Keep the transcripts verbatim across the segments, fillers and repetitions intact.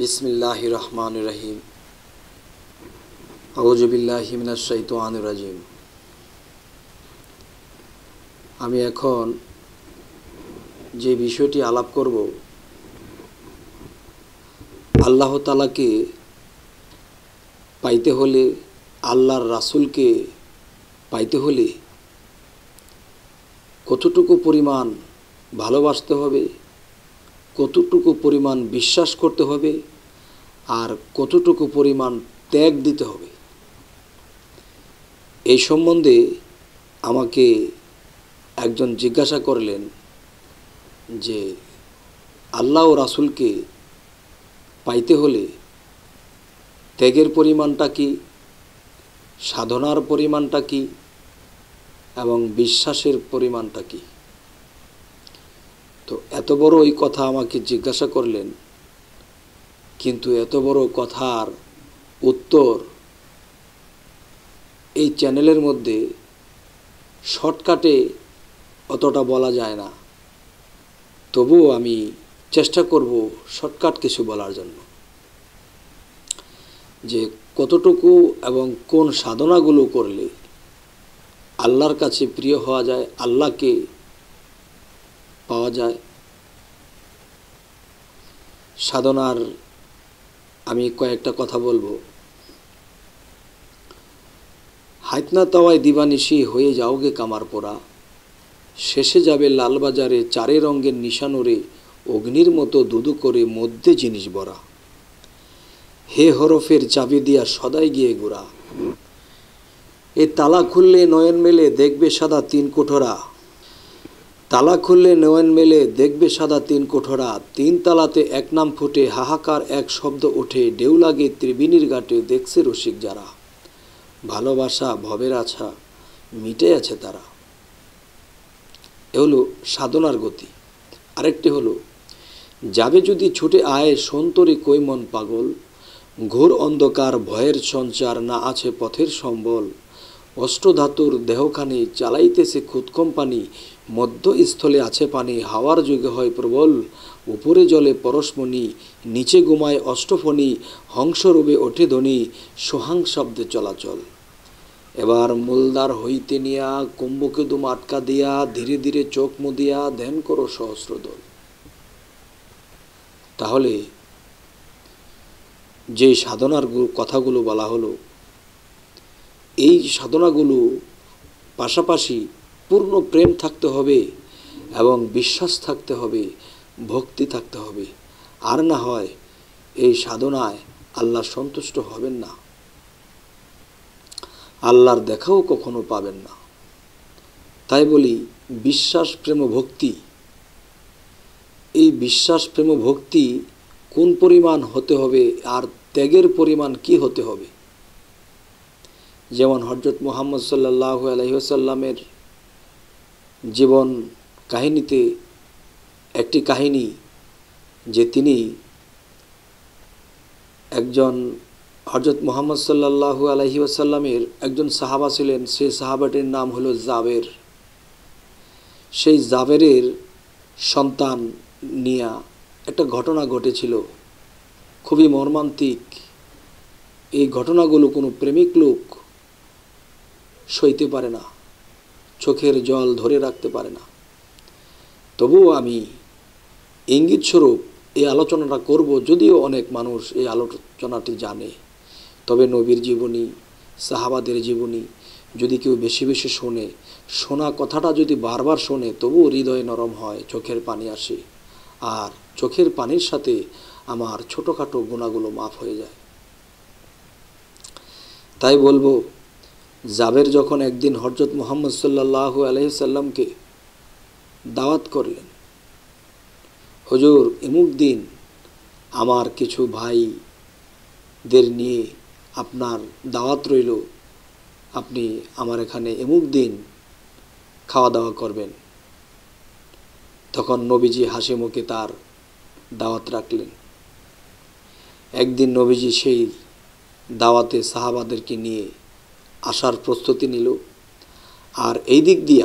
बिस्मिल्लाहिर रहमानिर रहीम आऊযু বিল্লাহি মিনাশ শাইতানির রাজিম। আমি এখন যে বিষয়টি আলাপ করব, আল্লাহ তাআলাকে পাইতে হলে, আল্লাহর রাসূলকে পাইতে হলে কতটুকু পরিমাণ ভালোবাসতে হবে, কতটুকু পরিমাণ বিশ্বাস করতে হবে, আর কতটুকু পরিমাণ ত্যাগ দিতে হবে, এই সম্বন্ধে আমাকে একজন জিজ্ঞাসা করলেন যে আল্লাহ ও রাসূলকে পাইতে হলে ত্যাগের পরিমাণটা কি, সাধনার পরিমাণটা কি এবং বিশ্বাসের পরিমাণটা কি। তো এত বড় এই কথা আমাকে জিজ্ঞাসা করলেন, কিন্তু এত বড় কথার উত্তর এই চ্যানেলের মধ্যে শর্টকাটে অতটা বলা যায় না। তবুও আমি চেষ্টা করব শর্টকাট কিছু বলার জন্য, যে কতটুকু এবং কোন সাধনাগুলো করলে আল্লাহর কাছে প্রিয় হওয়া যায়, আল্লাহকে পাওয়া যায়। সাধনার আমি কয়েকটা কথা বলবো। হাইতনা তাওয়ায় দিবানিশি হয়ে যাওগে কামার পোড়া, শেষে যাবে লালবাজারে চারে রঙের নিশানোরে, অগ্নির মতো দুদু করে মধ্যে জিনিস ভরা, হে হরফের চাবি দিয়া সদাই গিয়ে গোড়া, এ তালা খুললে নয়ন মেলে দেখবে সাদা তিন কোঠরা, তালা খুললে নয়ন মেলে দেখবে সাদা তিন কোঠরা, তিন তালাতে এক নাম ফুটে হাহাকার এক শব্দ ওঠে, ঢেউ লাগে ত্রিবেণীর ঘাটে দেখছে রসিক যারা, ভালোবাসা ভবের আছা মিটে আছে তারা। এ হলো সাধনার গতি। আরেকটি হলো, যাবে যদি ছুটে আয় সন্তরে কই মন পাগল, ঘোর অন্ধকার ভয়ের সঞ্চার না আছে পথের সম্বল, অষ্টধাতুর দেহখানি চালাইতেছে খুদ কোম্পানি, মধ্যস্থলে আছে পানি হাওয়ার যুগে হয় প্রবল, উপরে জলে পরশমণি নিচে ঘুমায় অষ্টফণি, হংসরূপে ওঠে ধ্বনি সোহাং শব্দে চলাচল, এবার মূলদার হইতে নিয়া কুম্ভকে দুম আটকা দিয়া, ধীরে ধীরে চোখ মুদিয়া ধ্যান করো সহস্রদল। তাহলে যে সাধনার কথাগুলো বলা হলো, এই সাধনাগুলো পাশাপাশি পূর্ণ প্রেম থাকতে হবে এবং বিশ্বাস থাকতে হবে, ভক্তি থাকতে হবে। আর না হয় এই সাধনায় আল্লাহ সন্তুষ্ট হবেন না, আল্লাহর দেখাও কখনো পাবেন না। তাই বলি, বিশ্বাস প্রেম ভক্তি, এই বিশ্বাস প্রেম ভক্তি কোন পরিমাণ হতে হবে আর ত্যাগের পরিমাণ কি হতে হবে। যেমন হযরত মুহাম্মদ সাল্লাল্লাহু আলাইহি ওয়াসাল্লামের জীবন কাহিনীতে একটি কাহিনী, যে তিনি একজন হযরত মুহাম্মদ সাল্লাল্লাহু আলাইহি ওয়াসাল্লামের একজন সাহাবা ছিলেন, সেই সাহাবাটির নাম হলো জাবের। সেই জাবেরের সন্তান নিয়ে একটা ঘটনা ঘটেছিল, খুবই মর্মান্তিক। এই ঘটনাগুলো কোনো প্রেমিক লোক সইতে পারে না, চোখের জল ধরে রাখতে পারে না। তবুও আমি ইঙ্গিত স্বরূপ এই আলোচনাটা করব, যদিও অনেক মানুষ এই আলোচনাটি জানে। তবে নবীর জীবনী, সাহাবাদের জীবনী যদি কেউ বেশি বেশি শোনে, শোনা কথাটা যদি বারবার শোনে, তবুও হৃদয় নরম হয়, চোখের পানি আসে, আর চোখের পানির সাথে আমার ছোটোখাটো গুনাহগুলো মাফ হয়ে যায়। তাই বলবো, জাবের যখন একদিন হযরত মুহাম্মদ সাল্লাল্লাহু আলাইহি সাল্লামকে দাওয়াত করলেন, হুজুর এমুক দিন আমার কিছু ভাইদের নিয়ে আপনার দাওয়াত রইল, আপনি আমার এখানে এমুক দিন খাওয়া দাওয়া করবেন। তখন নবীজি হাসি মুখে তার দাওয়াত রাখলেন। একদিন নবীজি সেই দাওয়াতে সাহাবাদেরকে নিয়ে আসার প্রস্তুতি নিল, আর এই দিক দিয়া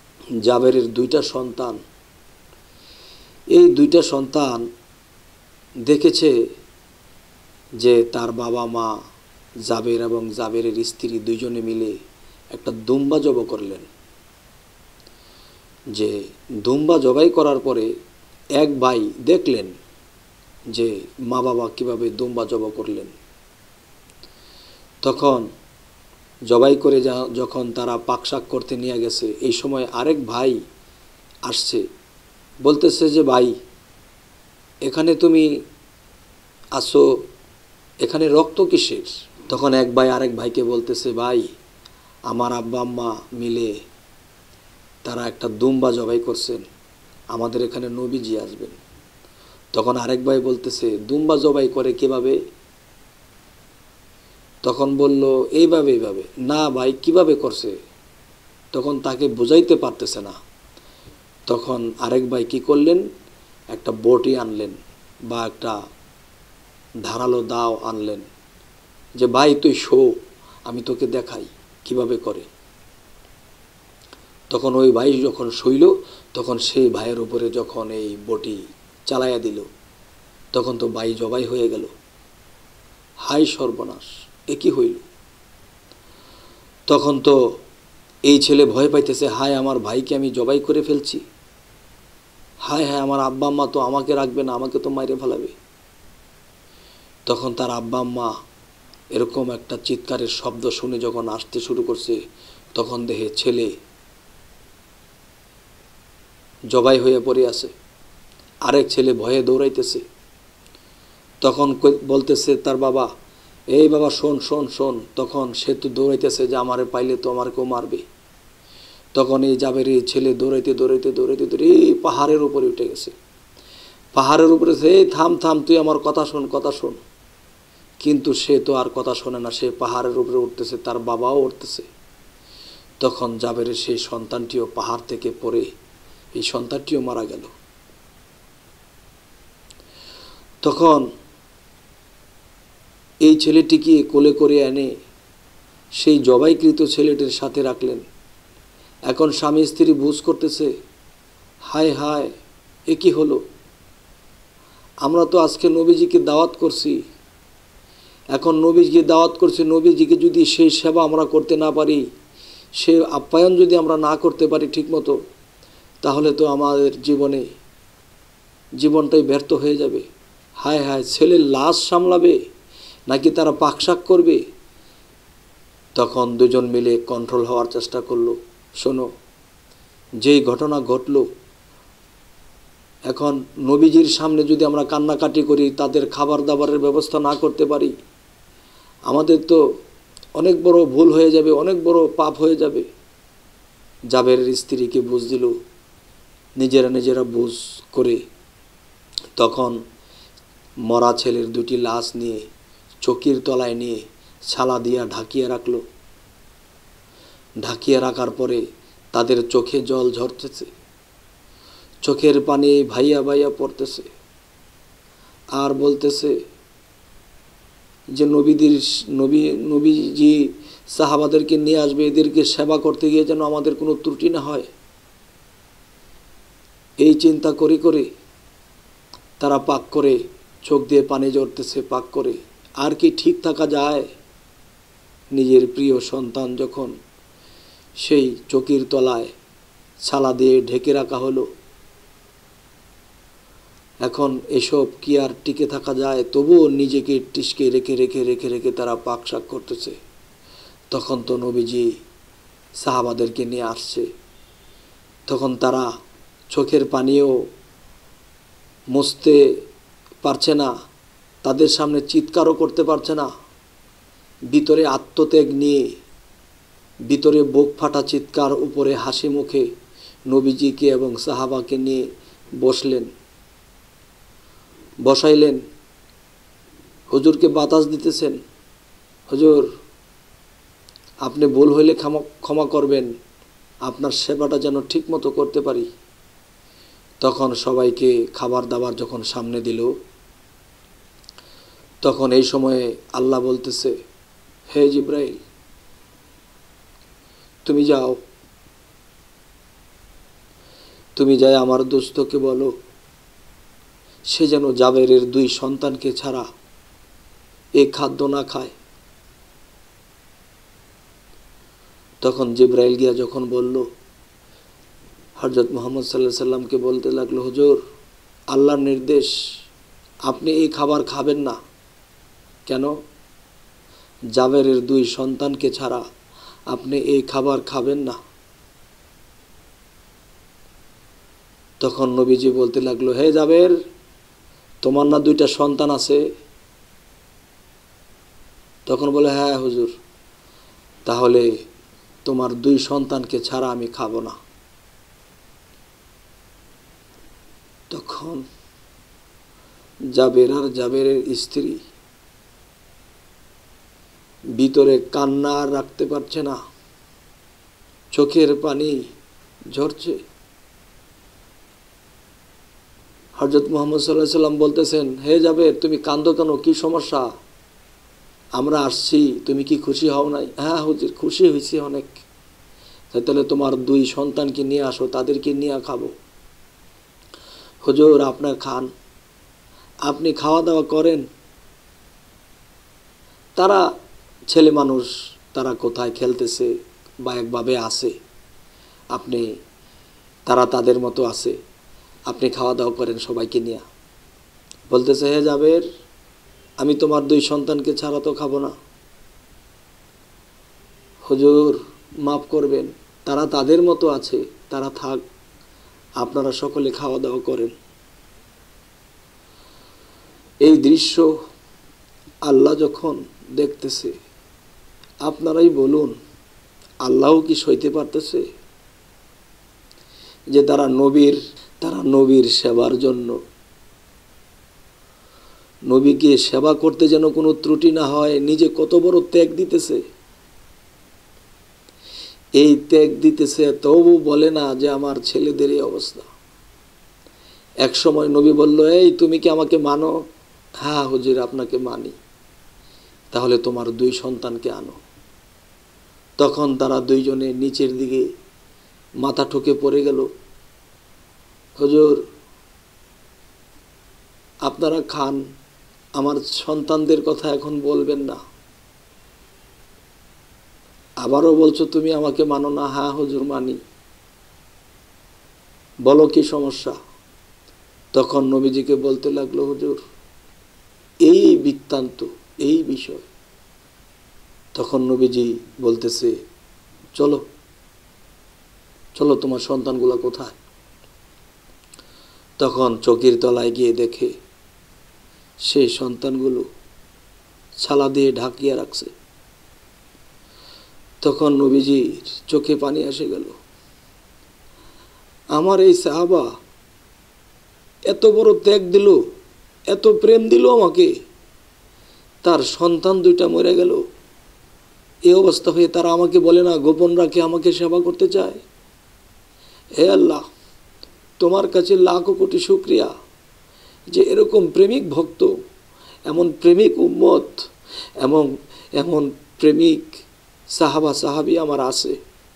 জাবেরের দুইটা সন্তান, এই দুইটা সন্তান দেখেছে যে তার বাবা মা জাবের এবং জাবেরের স্ত্রী দুইজনে মিলে একটা দুম্বা জবাই করলেন। যে দুম্বা জবাই করার পরে এক ভাই দেখলেন যে মা বাবা কিভাবে দুম্বা জবাই করলেন। তখন জবাই করে যখন তারা পাকশাক করতে নিয়ে গেছে, এই সময় আরেক ভাই আসছে, বলতেছে যে ভাই এখানে তুমি আসো, এখানে রক্ত কিসের? তখন এক ভাই আরেক ভাইকে বলতেছে ভাই আমার আব্বা আম্মা মিলে তারা একটা দুম্বা জবাই করছেন, আমাদের এখানে নবীজি আসবেন। তখন আরেক ভাই বলতেছে দুম্বা জবাই করে কিভাবে? তখন বলল এইভাবে এইভাবে। না ভাই কিভাবে করছে? তখন তাকে বুঝাইতে পারতেছে না। তখন আরেক ভাই কি করলেন, একটা বটি আনলেন বা একটা ধারালো দাও আনলেন, যে ভাই তুই শো, আমি তোকে দেখাই কিভাবে করে। তখন ওই ভাই যখন শৈল, তখন সেই ভাইয়ের উপরে যখন এই বটি চালাইয়া দিল, তখন তো ভাই জবাই হয়ে গেল। হাই সর্বনাশ, এ কি হইল? তখন তো এই ছেলে ভয় পাইতেছে, হায় আমার ভাইকে আমি জবাই করে ফেলছি, হায় হায় আমার আব্বা আম্মা তো আমাকে রাখবে না, আমাকে তো মাইরে ফেলাবে। তখন তার আব্বা আম্মা এরকম একটা চিৎকারের শব্দ শুনে যখন আসতে শুরু করছে, তখন দেখে ছেলে জবাই হয়ে পড়ে আছে, আরেক ছেলে ভয়ে দৌড়াইতেছে। তখন বলতেছে তার বাবা, এই বাবা শোন শোন শোন। তখন সে তো দৌড়াইতেছে যে আমারে পাইলে তো আমার কেউ মারবে। তখন এই জাবের এই ছেলে দৌড়াইতে দৌড়াইতে দৌড়াইতে দৌড়ে এই পাহাড়ের উপরে উঠে গেছে। পাহাড়ের উপরে সে থাম থাম তুই আমার কথা শোন কথা শোন। কিন্তু সে তো আর কথা শোনে না, সে পাহাড়ের উপরে উঠতেছে, তার বাবাও উঠতেছে। তখন জাবেরের সেই সন্তানটিও পাহাড় থেকে পড়ে এই সন্তানটিও মারা গেল। তখন এই ছেলেটিকে কোলে করে এনে সেই জবাইকৃত ছেলেটির সাথে রাখলেন। এখন স্বামী স্ত্রী বুঝ করতেছে, হায় হায় এ কি হলো? আমরা তো আজকে নবীজিকে দাওয়াত করছি, এখন নবীজিকে দাওয়াত করছি, নবীজিকে যদি সেই সেবা আমরা করতে না পারি, সে আপ্যায়ন যদি আমরা না করতে পারি ঠিকমতো, তাহলে তো আমাদের জীবনে জীবনটাই ব্যর্থ হয়ে যাবে। হায় হায়, ছেলের লাশ সামলাবে নাকি তারা পাকশাক করবে? তখন দুজন মিলে কন্ট্রোল হওয়ার চেষ্টা করলো। শোনো, যেই ঘটনা ঘটলো, এখন নবীজির সামনে যদি আমরা কান্নাকাটি করি, তাদের খাবার দাবারের ব্যবস্থা না করতে পারি, আমাদের তো অনেক বড় ভুল হয়ে যাবে, অনেক বড় পাপ হয়ে যাবে। জাবেরের স্ত্রীকে বুঝ দিল, নিজেরা নিজেরা বুঝ করে তখন মরা ছেলের দুটি লাশ নিয়ে চকির তলায় নিয়ে ছালা দিয়া ঢাকিয়ে রাখলো। ঢাকিয়ে রাখার পরে তাদের চোখে জল ঝরতেছে, চোখের পানি ভাইয়া ভাইয়া পড়তেছে, আর বলতেছে যে নবীদের নবী নবীজি সাহাবাদেরকে নিয়ে আসবে, এদেরকে সেবা করতে গিয়ে যেন আমাদের কোনো ত্রুটি না হয়। এই চিন্তা করে করে তারা পাক করে চোখ দিয়ে পানি ঝরতেছে পাক করে। আর কি ঠিক থাকা যায়? নিজের প্রিয় সন্তান যখন সেই চকির তলায় ছালা দিয়ে ঢেকে রাখা হলো, এখন এসব কি আর টিকে থাকা যায়? তবুও নিজেকে টিসকে রেখে রেখে রেখে রেখে তারা পাক শাক করতেছে। তখন তো নবীজি সাহাবাদেরকে নিয়ে আসছে, তখন তারা চোখের পানিও মুছতে পারছে না, তাদের সামনে চিৎকারও করতে পারছে না। ভিতরে আত্মত্যাগ নিয়ে, ভিতরে বুক ফাটা চিৎকার, উপরে হাসি মুখে নবীজিকে এবং সাহাবাকে নিয়ে বসলেন, বসাইলেন। হুজুরকে বাতাস দিতেছেন, হুজুর আপনি ভুল হইলে ক্ষমা ক্ষমা করবেন, আপনার সেবাটা যেন ঠিক মতো করতে পারি। তখন সবাইকে খাবার দাবার যখন সামনে দিল, তখন এই সময়ে আল্লাহ বলতেছে, হে জিব্রাইল তুমি যাও, তুমি যাই আমার দোস্তকে বলো সে যেন জাবেরের দুই সন্তানকে ছাড়া এই খাদ্য না খায়। তখন জিবরাইল গিয়া যখন বলল, হযরত মুহাম্মদ সাল্লাল্লাহু আলাইহি সাল্লামকে বলতে লাগলো, হুজুর, আল্লাহর নির্দেশ, আপনি এই খাবার খাবেন না। কেন? জাবেরের দুই সন্তানকে ছাড়া আপনি এই খাবার খাবেন না। তখন নবীজি বলতে লাগলো, হে জাবের, তোমার না দুইটা সন্তান আছে? তখন বলে, হ্যাঁ হুজুর। তাহলে তোমার দুই সন্তানকে ছাড়া আমি খাবো না। তখন জাবের আর জাবেরের স্ত্রী ভিতরে কান্না আর রাখতে পারছে না, চোখের পানি ঝরছে। হযরত মুহাম্মদ সাল্লাল্লাহু আলাইহি সাল্লাম বলতেছেন, হে জাবের, তুমি কাঁদো কেন? কি সমস্যা? আমরা আসছি, তুমি কি খুশি হও নাই? হ্যাঁ হুজুর, খুশি হয়েছি অনেক। তাহলে তোমার দুই সন্তানকে নিয়ে আসো, তাদেরকে নিয়ে খাবো। হুজুর, আপনার খান, আপনি খাওয়া দাওয়া করেন। তারা ছেলে মানুষ, তারা কোথায় খেলতেছে বা একভাবে আছে, আপনি তারা তাদের মতো আছে, আপনি খাওয়া দাওয়া করেন সবাইকে নিয়ে। বলতেছে, হে জাবের, আমি তোমার দুই সন্তানকে ছাড়া তো খাবো না। হুজুর, মাফ করবেন, তারা তাদের মতো আছে, তারা থাক, আপনারা সকলে খাওয়া দাওয়া করেন। এই দৃশ্য আল্লাহ যখন দেখতেছে, আপনারাই বলুন, আল্লাহও কি সইতে পারতেছে? যে তারা নবীর তারা নবীর সেবার জন্য, নবীকে সেবা করতে যেন কোনো ত্রুটি না হয়, নিজে কত বড় ত্যাগ দিতেছে। এই ত্যাগ দিতেছে, তবু বলে না যে আমার ছেলেদের এই অবস্থা। এক সময় নবী বলল, এই তুমি কি আমাকে মানো? হ্যাঁ হুজুর, আপনাকে মানি। তাহলে তোমার দুই সন্তানকে আনো। তখন তারা দুইজনে নিচের দিকে মাথা ঠুকে পড়ে গেল। হুজুর, আপনারা খান, আমার সন্তানদের কথা এখন বলবেন না। আবারও বলছো তুমি আমাকে মানো না? হ্যাঁ হুজুর, মানি। বলো কি সমস্যা? তখন নবীজিকে বলতে লাগলো, হুজুর, এই বৃত্তান্ত, এই বিষয়। তখন নবীজি বলতেছে, চলো চলো, তোমার সন্তানগুলো কোথায়? তখন চকির তলায় গিয়ে দেখে সেই সন্তানগুলো ছালা দিয়ে ঢাকিয়ে রাখছে। তখন নবীজির চোখে পানি এসে গেল। আমার এই সাহাবা এত বড় ত্যাগ দিল, এত প্রেম দিল আমাকে, তার সন্তান দুইটা মরে গেল। এই অবস্থা হয়ে তারা আমাকে বলে না, গোপন রাখে আমাকে সেবা করতে চায়। হে আল্লাহ, তোমার কাছে লাখো কোটি শুকরিয়া যে এরকম প্রেমিক ভক্ত, এমন প্রেমিক উম্মত, এমন এমন প্রেমিক সাহাবা সাহাবি আমার আছে।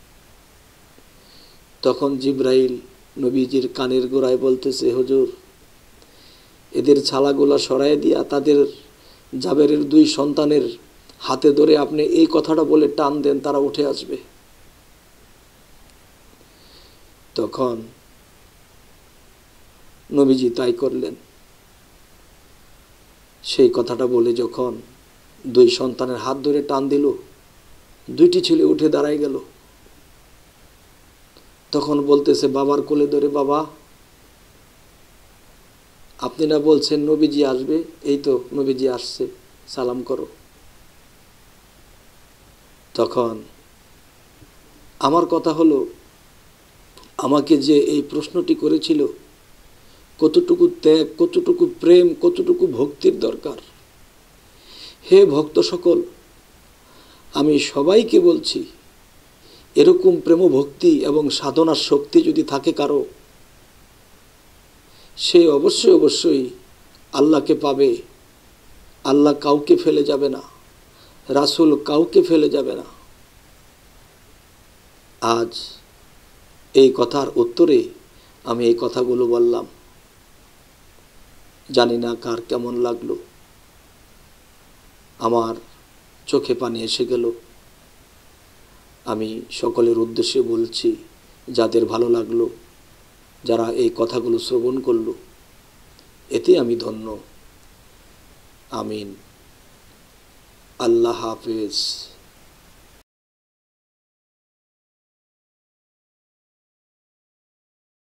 তখন জিবরাইল নবীজির কানের গোড়ায় বলতেছে, হুজুর, এদের ছালাগুলা সরাই দিয়া তাদের জাবেরের দুই সন্তানের হাতে ধরে আপনি এই কথাটা বলে টান দেন, তারা উঠে আসবে। তখন নবীজি তাই করলেন। সেই কথাটা বলে যখন দুই সন্তানের হাত ধরে টান দিল, দুইটি ছেলে উঠে দাঁড়ায় গেল। তখন বলতেছে বাবার কোলে ধরে, বাবা, আপনি না বলছেন নবীজি আসবে? এই তো নবীজি আসছে, সালাম করো। তখন আমার কথা হলো, আমাকে যে এই প্রশ্নটি করেছিল, কতটুকু ত্যাগ, কতটুকু প্রেম, কতটুকু ভক্তির দরকার। হে ভক্ত সকল, আমি সবাইকে বলছি, এরকম প্রেম ভক্তি এবং সাধনার শক্তি যদি থাকে কারো, সে অবশ্যই অবশ্যই আল্লাহকে পাবে। আল্লাহ কাউকে ফেলে যাবে না, রাসূল কাউকে ফেলে যাবে না। আজ এই কথার উত্তরে আমি এই কথাগুলো বললাম। জানি না কার কেমন লাগলো। আমার চোখে পানি এসে গেল। আমি সকলের উদ্দেশ্যে বলছি, যাদের ভালো লাগলো, যারা এই কথাগুলো শ্রবণ করলো, এতে আমি ধন্য। আমিন। আল্লাহ হাফেজ।